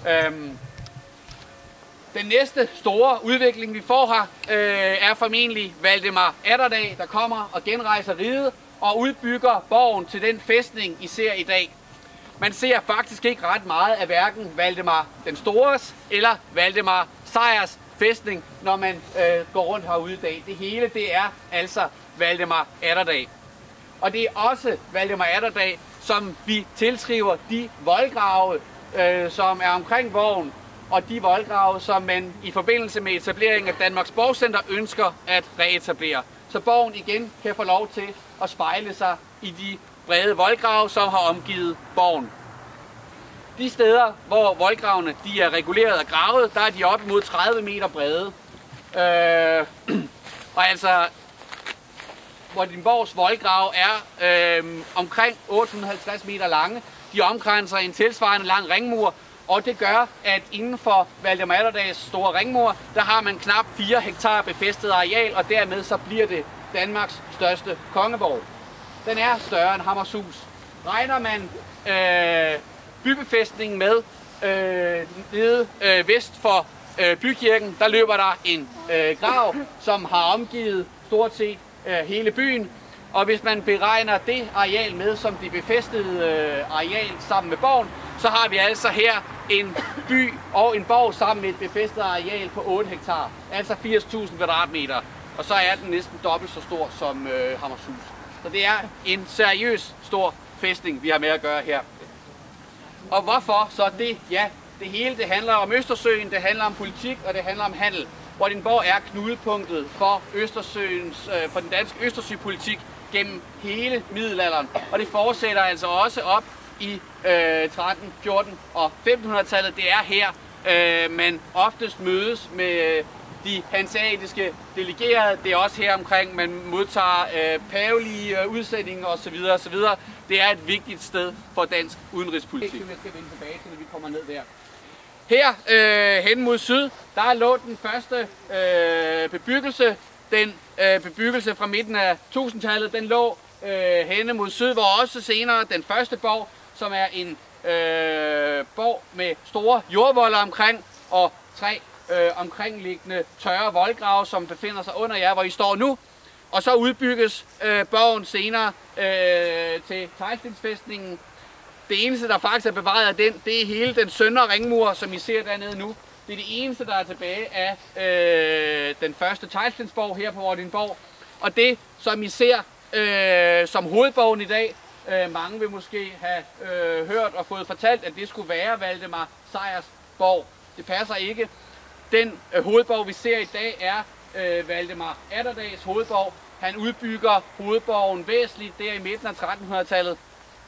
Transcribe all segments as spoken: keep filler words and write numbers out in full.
Øhm, den næste store udvikling, vi får her, øh, er formentlig Valdemar Atterdag, der kommer og genrejser riget og udbygger borgen til den fæstning, I ser i dag. Man ser faktisk ikke ret meget af hverken Valdemar den Stores eller Valdemar Sejrs fæstning, når man øh, går rundt herude i dag. Det hele, det er altså Valdemar Atterdag. Og det er også Valdemar Atterdag, som vi tilskriver de voldgrave, øh, som er omkring borgen, og de voldgrave, som man i forbindelse med etableringen af Danmarks Borgcenter ønsker at reetablere. Så borgen igen kan få lov til at spejle sig i de brede voldgrave, som har omgivet borgen. De steder, hvor voldgravene de er reguleret og gravet, der er de op mod tredive meter brede. Øh, og altså, Vordingborgs voldgrave er øh, omkring otte hundrede og halvtreds meter lange. De omkranser en tilsvarende lang ringmur, og det gør, at inden for Valdemar Atterdags store ringmur, der har man knap fire hektar befæstet areal, og dermed så bliver det Danmarks største kongeborg. Den er større end Hammershus. Regner man øh, bybefæstningen med øh, nede øh, vest for øh, bykirken, der løber der en øh, grav, som har omgivet stort set øh, hele byen. Og hvis man beregner det areal med som de befæstede øh, areal sammen med borgen, så har vi altså her en by og en borg sammen med et befæstet areal på otte hektar, altså firs tusind kvadratmeter. Og så er den næsten dobbelt så stor som øh, Hammershus. Så det er en seriøs stor fæstning, vi har med at gøre her. Og hvorfor så det? Ja, det hele det handler om Østersøen, det handler om politik, og det handler om handel. Vordingborg er knudepunktet for, Østersøens, øh, for den danske Østersøpolitik gennem hele middelalderen. Og det fortsætter altså også op i øh, tretten, fjorten og femtenhundredetallet. Det er her, øh, man oftest mødes med de hanseatiske delegerede. Det er også her omkring, man modtager øh, pavelige øh, udsætninger osv. osv. Det er et vigtigt sted for dansk udenrigspolitik. Jeg skal vende tilbage til, når vi kommer ned der. Her øh, hen mod syd, der lå den første øh, bebyggelse. Den øh, bebyggelse fra midten af tusindtallet, den lå øh, henne mod syd, hvor også senere den første borg, som er en øh, borg med store jordvolde omkring og tre øh, omkringliggende tørre voldgrave, som befinder sig under jer, hvor I står nu. Og så udbygges øh, borgen senere øh, til teglstensfæstningen. Det eneste, der faktisk er bevaret af den, det er hele den søndre ringmur, som I ser dernede nu. Det er det eneste, der er tilbage af øh, den første teglstensborg her på Vordingborg. Og det, som I ser øh, som hovedborgen i dag, øh, mange vil måske have øh, hørt og fået fortalt, at det skulle være Valdemar Sejrs borg. Det passer ikke. Den øh, hovedborg, vi ser i dag, er øh, Valdemar Atterdags hovedborg. Han udbygger hovedborgen væsentligt der i midten af trettenhundredetallet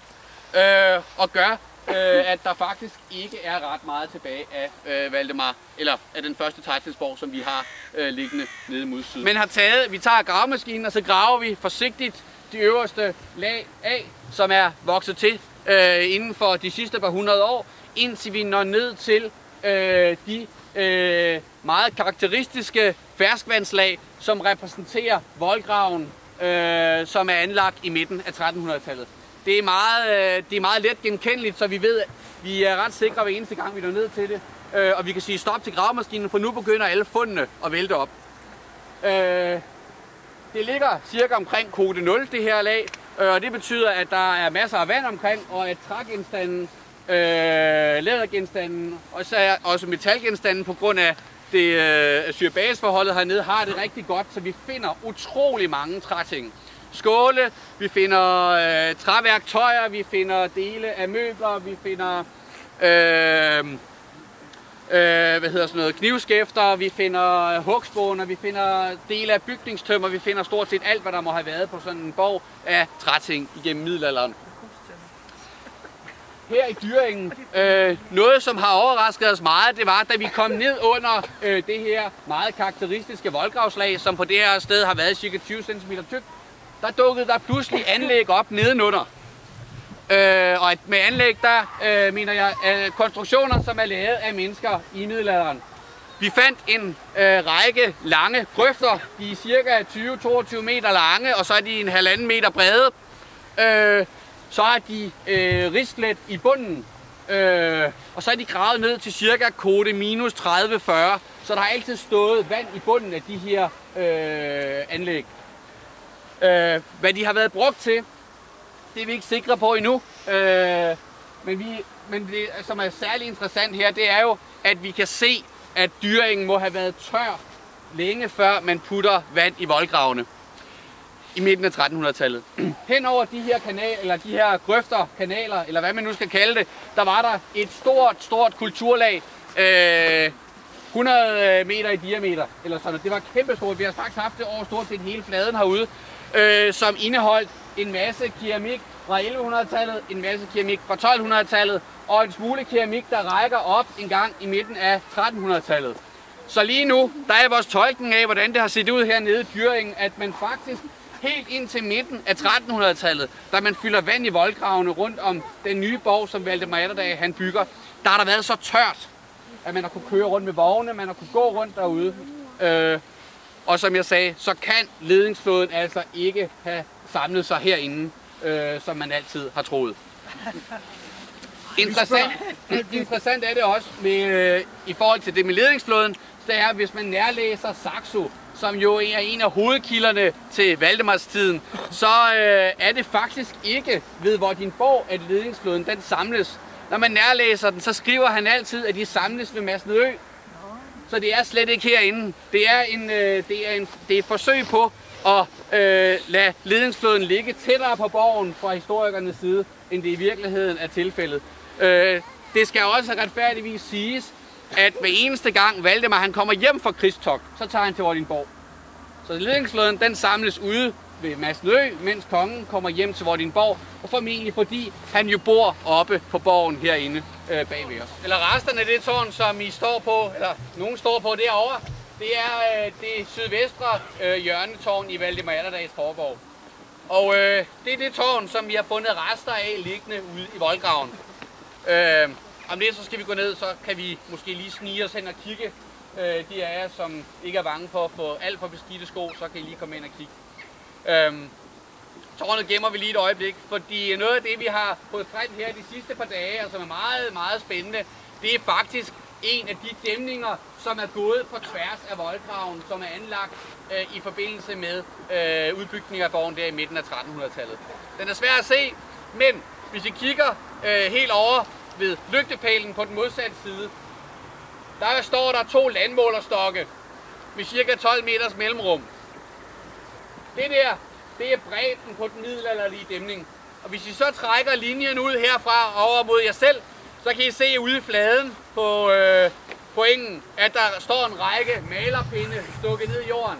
øh, og gør, Øh, at der faktisk ikke er ret meget tilbage af øh, Valdemar, eller af den første teglstensborg, som vi har øh, liggende nede mod syd. Men har taget, vi tager gravemaskinen, og så graver vi forsigtigt de øverste lag af, som er vokset til øh, inden for de sidste par hundrede år, indtil vi når ned til øh, de øh, meget karakteristiske ferskvandslag, som repræsenterer voldgraven, øh, som er anlagt i midten af trettenhundredetallet. Det er, meget, det er meget let genkendeligt, så vi ved, at vi er ret sikre hver eneste gang, vi når ned til det. Og vi kan sige stop til gravemaskinen, for nu begynder alle fundene at vælte op. Det ligger cirka omkring kode nul, det her lag, og det betyder, at der er masser af vand omkring, og at trægenstanden, lædergenstanden og også metalgenstanden på grund af det syre-base-forholdet hernede har det rigtig godt, så vi finder utrolig mange træting. Skåle, vi finder øh, træværktøjer, vi finder dele af møbler, vi finder øh, øh, hvad hedder sådan noget, knivskæfter, vi finder hugspåner, vi finder dele af bygningstømmer, vi finder stort set alt, hvad der må have været på sådan en borg af træting igennem middelalderen. Her i Dyringen, øh, noget som har overrasket os meget, det var, da vi kom ned under øh, det her meget karakteristiske voldgravslag, som på det her sted har været cirka tyve centimeter tykt. Der dukkede der pludselig anlæg op nedenunder. Øh, og med anlæg, der øh, mener jeg øh, konstruktioner, som er lavet af mennesker i middelalderen. Vi fandt en øh, række lange grøfter. De er cirka tyve til toogtyve meter lange, og så er de en halvanden meter brede. Øh, så er de øh, rislet i bunden. Øh, og så er de gravet ned til cirka kode minus tredive til fyrre, så der har altid stået vand i bunden af de her øh, anlæg. Øh, hvad de har været brugt til, det er vi ikke sikre på endnu. Øh, men vi, men det, som er særlig interessant her, det er jo, at vi kan se, at dyringen må have været tør længe før man putter vand i voldgravene i midten af trettenhundredetallet. Hen over de her kanaler, eller de her grøfter, kanaler, eller hvad man nu skal kalde det, der var der et stort, stort kulturlag, øh, hundrede meter i diameter, eller sådan. Det var kæmpestort. Vi har faktisk haft det over stort set hele fladen herude, øh, som indeholdt en masse keramik fra ellevehundredetallet, en masse keramik fra tolvhundredetallet, og en smule keramik, der rækker op en gang i midten af trettenhundredetallet. Så lige nu, der er vores tolkning af, hvordan det har set ud hernede i dyringen, at man faktisk helt ind til midten af trettenhundredetallet, da man fylder vand i voldgravene rundt om den nye borg, som Valdemar Atterdag han bygger, der har der været så tørt, at man har kunne køre rundt med vogne, man har kunne gå rundt derude. Øh, og som jeg sagde, så kan ledningsflåden altså ikke have samlet sig herinde, øh, som man altid har troet. Interessant, interessant er det også med, øh, i forhold til det med ledningsflåden, det er, hvis man nærlæser Saxo, som jo er en af hovedkilderne til Valdemarstiden, så øh, er det faktisk ikke ved Vordingborg, at ledningsflåden den samles. Når man nærlæser den, så skriver han altid, at de samles ved Masnedø. Så det er slet ikke herinde. Det er, en, øh, det er, en, det er et forsøg på at øh, lade ledningsflåden ligge tættere på borgen fra historikernes side, end det i virkeligheden er tilfældet. Øh, det skal også retfærdigvis siges, at hver eneste gang Valdemar han kommer hjem fra krigstogt, så tager han til Vordingborg. Så ledningsflåden den samles ude ved Masnedø, mens kongen kommer hjem til Vordingborg, og formentlig fordi han jo bor oppe på borgen herinde øh, bagved os. Eller resterne af det tårn, som I står på, eller nogen står på derovre, det er øh, det sydvestre øh, hjørnetårn i Valdemar Atterdags forborg. Og øh, det er det tårn, som vi har fundet rester af liggende ude i voldgraven. Øh, om lidt så skal vi gå ned, så kan vi måske lige snige os hen og kigge. Øh, de af jer, som ikke er bange for at få alt for beskidte sko, så kan I lige komme ind og kigge. Øh, tårnet gemmer vi lige et øjeblik, fordi noget af det, vi har fået frem her de sidste par dage, og som er meget, meget spændende, det er faktisk en af de dæmninger, som er gået på tværs af voldgraven, som er anlagt øh, i forbindelse med øh, udbygning af borgen der i midten af trettenhundredetallet. Den er svær at se, men hvis I kigger øh, helt over ved lygtepælen på den modsatte side, der står der to landmålerstokke med cirka tolv meters mellemrum. Det der, det er bredden på den middelalderlige dæmning. Og hvis I så trækker linjen ud herfra over mod jer selv, så kan I se ude i fladen på, øh, på engen, at der står en række malerpinde stukket ned i jorden.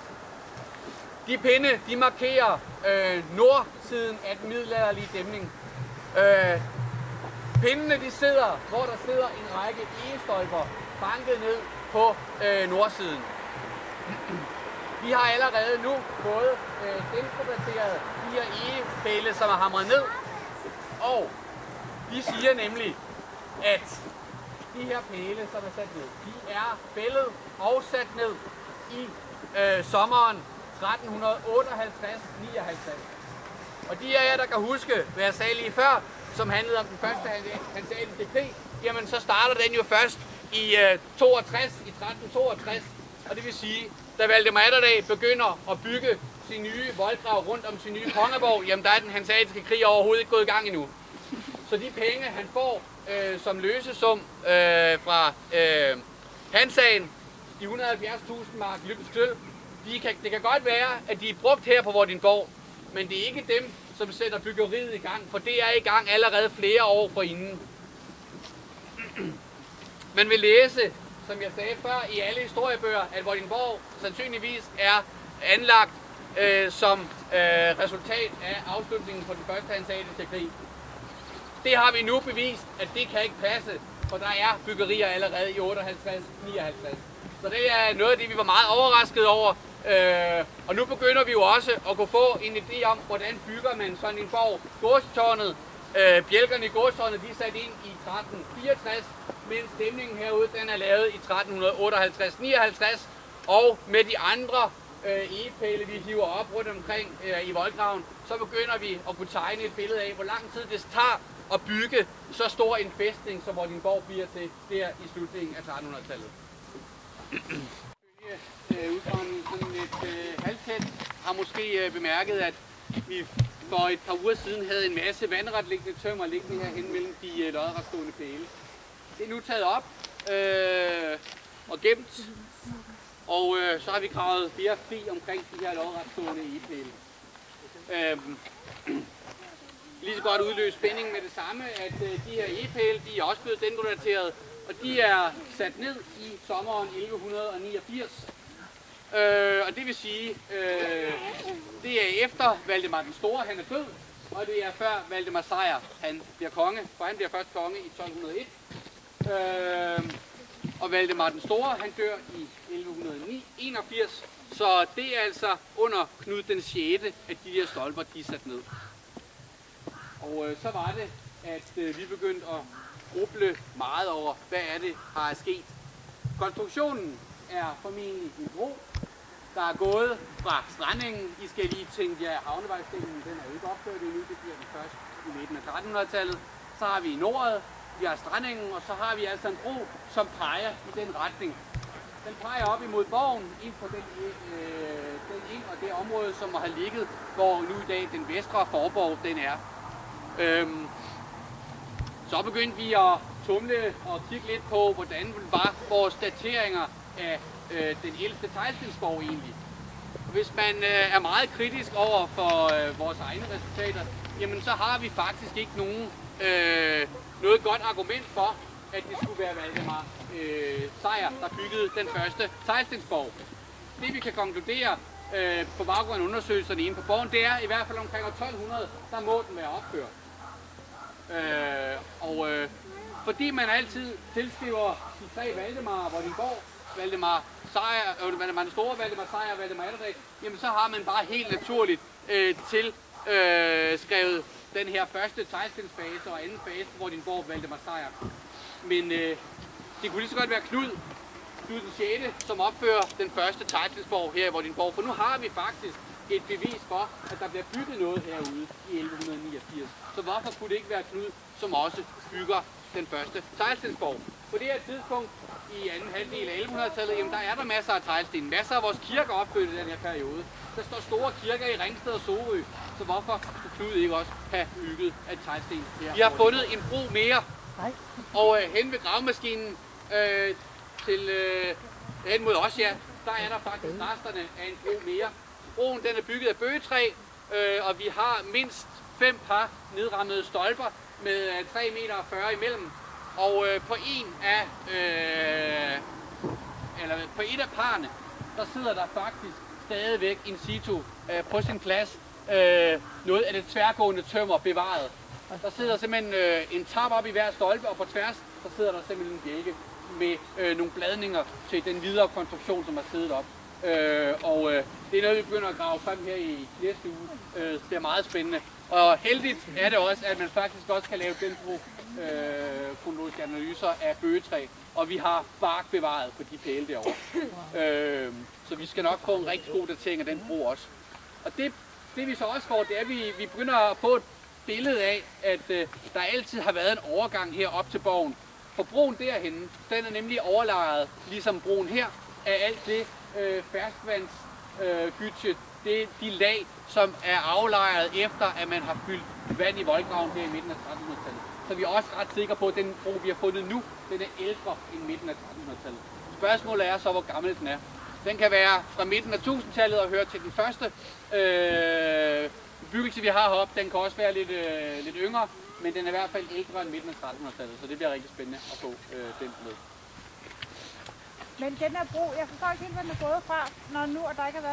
De pinde, de markerer øh, nordsiden af den middelalderlige dæmning. Øh, pindene, de sidder, hvor der sidder en række egestolper banket ned på øh, nordsiden. Vi har allerede nu fået øh, genproduceret de her egepæle, som er hamret ned. Og de siger nemlig, at de her pæle, som er sat ned, de er fældet og sat ned i øh, sommeren tretten otteoghalvtreds nioghalvtreds. Og de af jer, der kan huske, hvad jeg sagde lige før, som handlede om den første hanseatiske krig, jamen så starter den jo først i øh, toogtres, i tretten toogtres. Og det vil sige, da Valdemar Atterdag begynder at bygge sin nye voldgrav rundt om sin nye kongeborg, jamen der er den hanseatiske krig overhovedet ikke gået i gang endnu. Så de penge, han får øh, som løsesum øh, fra øh, Hansaen, de et hundrede og halvfjerds tusind mark Lybens sølv, de kan, det kan godt være, at de er brugt her på Vordingborg, men det er ikke dem, som sætter byggeriet i gang, for det er i gang allerede flere år forinden. Man vil læse, som jeg sagde før, i alle historiebøger, at Vordingborg sandsynligvis er anlagt øh, som øh, resultat af afslutningen på den første hanseatiske krig. Det har vi nu bevist, at det kan ikke passe, for der er byggerier allerede i otteoghalvtreds nioghalvtreds. Så det er noget af det, vi var meget overrasket over. Øh, og nu begynder vi jo også at kunne få en idé om, hvordan bygger man sådan en borg. Gårdstårnet, øh, bjælkerne i gårdstårnet, de er sat ind i tretten fireogtres, mens stemningen herude, den er lavet i tretten otteoghalvtreds nioghalvtreds. Og med de andre øh, egepæle, vi hiver op rundt omkring øh, i voldgraven, så begynder vi at kunne tegne et billede af, hvor lang tid det tager at bygge så stor en fæstning, som Vordingborg bliver til der i slutningen af trettenhundredetallet. Ud fra sådan et øh, halvtæt har måske øh, bemærket, at vi for et par uger siden havde en masse vandretliggende tømmer liggende herhen mellem de øh, lodretstående pæle. Det er nu taget op øh, og gemt, og øh, så har vi gravet mere fri omkring de her lodretstående egepæle. Øh, lige så godt udløse spændingen med det samme, at øh, de her egepæle, de er også blevet dendrodateret, og de er sat ned i sommeren elleve niogfirs. Øh, og det vil sige, øh, det er efter Valdemar den Store, han er død, og det er før Valdemar Sejr, han bliver konge, for han bliver først konge i tolv hundrede og et. Øh, og Valdemar den Store, han dør i elleve enogfirs, så det er altså under Knud den sjette, at de der stolper, de er sat ned. Og øh, så var det, at øh, vi begyndte at gruble meget over, hvad er det, har sket. Konstruktionen er formentlig en bro, der er gået fra Strandingen. I skal lige tænke jer, havnevejsstenen, den er jo ikke opført endnu, det bliver den først i midten af trettenhundredetallet. Så har vi Nordet, vi har Strandingen, og så har vi altså en bro, som peger i den retning. Den peger op imod borgen, ind på den, øh, den ind og det område, som har ligget, hvor nu i dag den vestre forborg den er. Øhm, så begyndte vi at tumle og kigge lidt på, hvordan var vores dateringer af øh, den ældste teglstensborg egentlig. Hvis man øh, er meget kritisk over for øh, vores egne resultater, jamen så har vi faktisk ikke nogen, øh, noget godt argument for, at det skulle være Valdemar øh, Sejr, der byggede den første teglstensborg. Det vi kan konkludere øh, på baggrund af undersøgelserne inde på borgen, det er i hvert fald omkring tolv hundrede, der må den være opført. Øh, og øh, fordi man altid tilskriver de tre Valdemar, Vordingborg, Valdemar Sejr, øh, Valdemar den Store, Valdemar Sejr og Valdemar Atterdag, jamen så har man bare helt naturligt øh, til øh, skrevet den her første teglstensfase og anden fase på Vordingborg Valdemar Sejr. Men øh, det kunne lige så godt være Knud, Knud den sjette, som opfører den første teglstensborg her i Vordingborg, for nu har vi faktisk et bevis for, at der bliver bygget noget herude i elleve niogfirs. Så hvorfor kunne det ikke være Knud, som også bygger den første teglstensborg? På det her tidspunkt, i anden halvdel af ellevehundredetallet, jamen der er der masser af teglsten. Masser af vores kirker opført i den her periode. Der står store kirker i Ringsted og Sorø, så hvorfor kunne Knud ikke også have bygget af teglsten her? Vi har fundet en bro mere, og øh, hen ved gravemaskinen øh, til øh, hen mod os, ja, der er der faktisk resterne af en bro mere. Broen den er bygget af bøgetræ, øh, og vi har mindst fem par nedrammede stolper med øh, tre meter og fyrre imellem. Og øh, på en af øh, eller på et af parerne, der sidder der faktisk stadigvæk in situ øh, på sin plads øh, noget af det tværgående tømmer bevaret. Der sidder simpelthen øh, en tap op i hver stolpe, og på tværs der sidder der simpelthen en bjælke med øh, nogle bladninger til den videre konstruktion, som har siddet op. Øh, og øh, det er noget, vi begynder at grave frem her i næste uge. Øh, det er meget spændende. Og heldigt er det også, at man faktisk også kan lave genbrug øh, kronologiske analyser af bøgetræ. Og vi har bark bevaret på de pæle derovre. øh, så vi skal nok få en rigtig god datering af den bro også. Og det, det vi så også får, det er, at vi, vi begynder at få et billede af, at øh, der altid har været en overgang her op til borgen. For broen derhenne, den er nemlig overlejret, ligesom broen her, af alt det øh, ferskvandsgytje, øh, det er de lag, som er aflejret efter, at man har fyldt vand i voldgraven her i midten af trettenhundredetallet. Så vi er også ret sikre på, at den bro, vi har fundet nu, den er ældre end midten af trettenhundredetallet. Spørgsmålet er så, hvor gammel den er. Den kan være fra midten af tusindtallet og høre til den første øh, bebyggelse, vi har heroppe. Den kan også være lidt, øh, lidt yngre, men den er i hvert fald ældre end midten af trettenhundredetallet, så det bliver rigtig spændende at få øh, den med. Men den her bro, jeg forstår ikke helt, hvor den er gået fra, når nu, og der ikke har været